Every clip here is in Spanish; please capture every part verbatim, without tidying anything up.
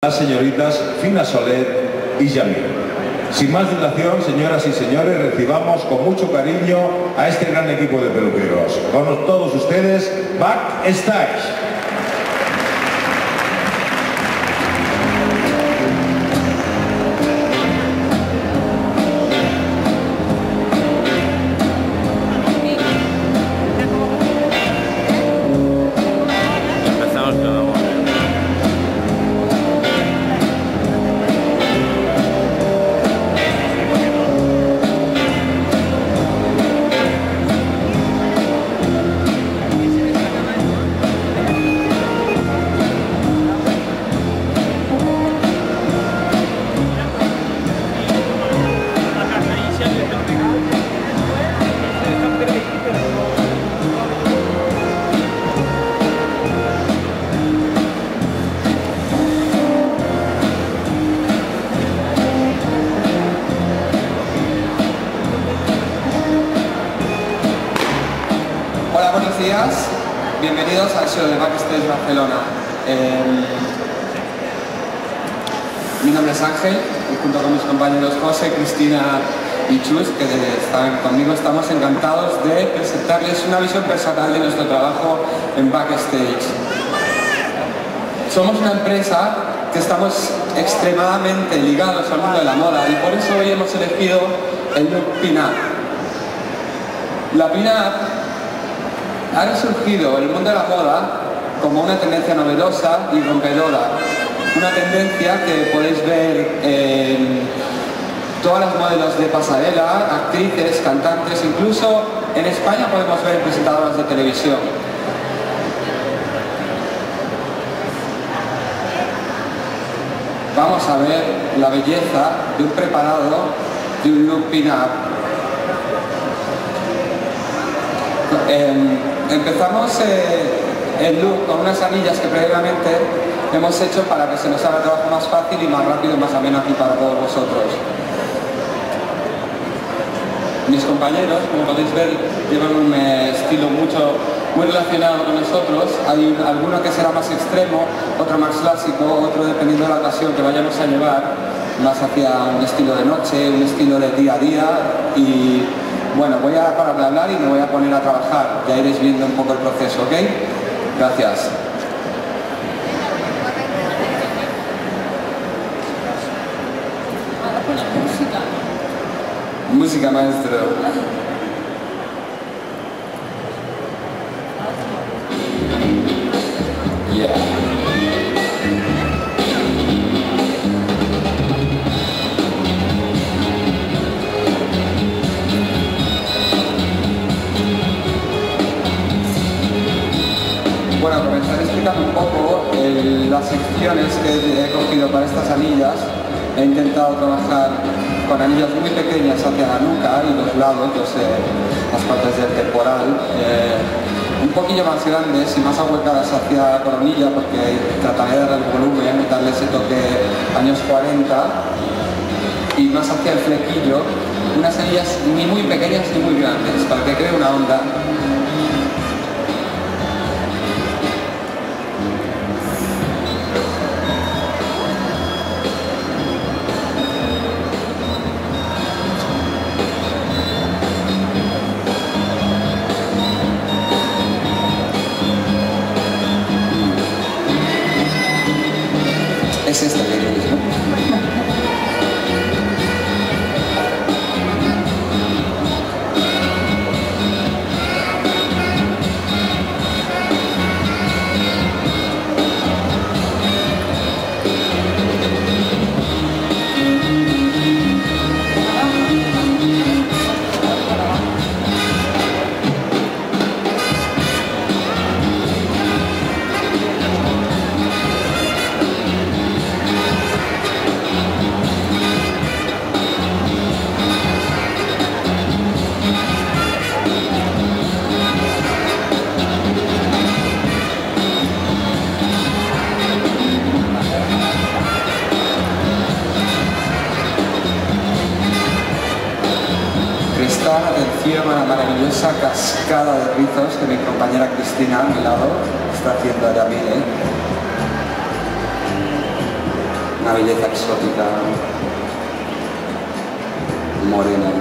Las señoritas Fina Soler y Yamil. Sin más dilación, señoras y señores, recibamos con mucho cariño a este gran equipo de peluqueros. Con todos ustedes, Backstage. Bienvenidos al show de Backstage Barcelona. Eh, mi nombre es Ángel y junto con mis compañeros José, Cristina y Chus, que están conmigo, estamos encantados de presentarles una visión personal de nuestro trabajo en Backstage. Somos una empresa que estamos extremadamente ligados al mundo de la moda y por eso hoy hemos elegido el look pin-up. La pin-up ha resurgido en el mundo de la moda como una tendencia novedosa y rompedora. Una tendencia que podéis ver en todas las modelos de pasarela, actrices, cantantes, incluso en España podemos ver presentadoras de televisión. Vamos a ver la belleza de un preparado de un look pin-up. Eh, empezamos eh, el look con unas anillas que previamente hemos hecho para que se nos haga el trabajo más fácil y más rápido y más ameno aquí para todos vosotros. Mis compañeros, como podéis ver, llevan un eh, estilo mucho, muy relacionado con nosotros. Hay un, alguno que será más extremo, otro más clásico, otro dependiendo de la ocasión que vayamos a llevar, más hacia un estilo de noche, un estilo de día a día. Y bueno, voy a parar de hablar y me voy a poner a trabajar. Ya iréis viendo un poco el proceso, ¿ok? Gracias. Música, maestro. Yeah. Bueno, comenzaré explicando un poco eh, las secciones que he cogido para estas anillas. He intentado trabajar con anillas muy pequeñas hacia la nuca y los lados, los, eh, las partes del temporal, eh, un poquillo más grandes y más ahuecadas hacia la coronilla, porque trataré de darle el volumen, darle ese toque años cuarenta, y más hacia el flequillo, unas anillas ni muy pequeñas ni muy grandes, para que cree una onda. Es esta que queréis, ¿no? Atención a la maravillosa cascada de rizos que mi compañera Cristina a mi lado está haciendo a Yamil, ¿eh? una belleza exótica, morena.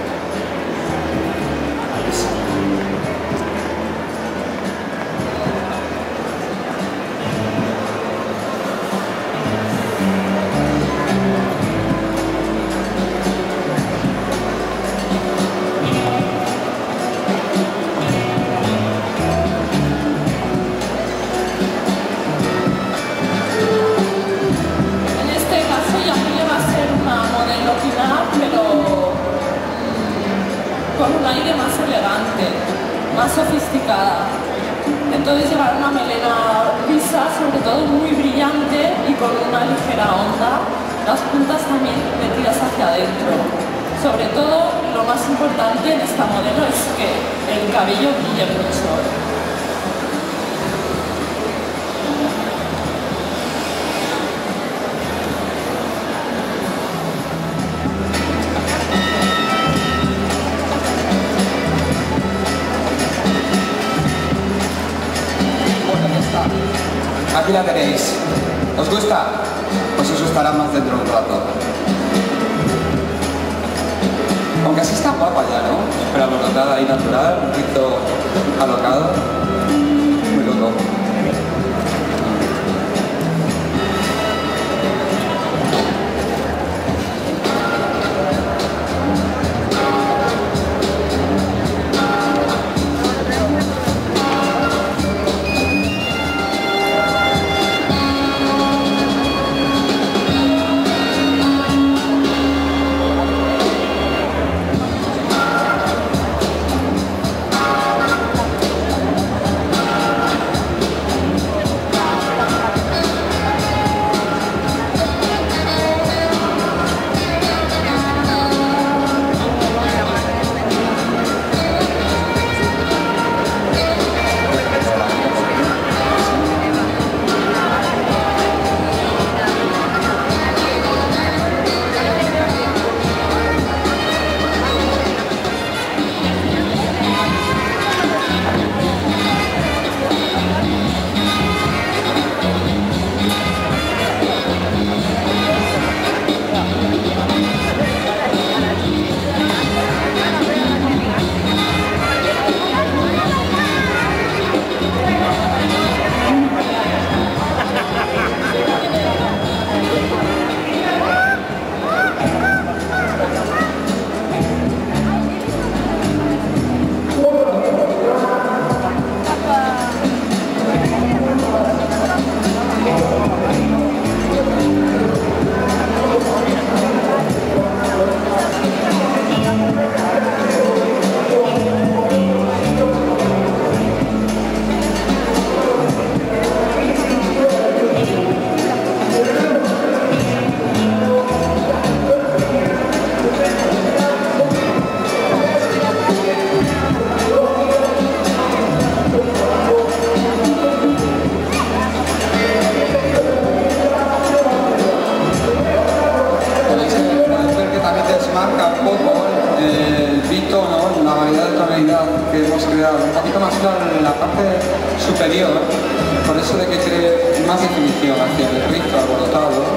Más sofisticada. Entonces llevar una melena lisa, sobre todo muy brillante y con una ligera onda, las puntas también metidas hacia adentro. Sobre todo, lo más importante en esta modelo es que el cabello brille mucho. Aquí la tenéis. ¿Os gusta? Pues os gustará más dentro de un rato. Aunque así está guapa ya, ¿no? Pero alborotada y natural, un poquito alocado. Muy loco. Que hemos creado un poquito más claro en la parte superior, por eso de que tiene más definición hacia el rizo alborotado.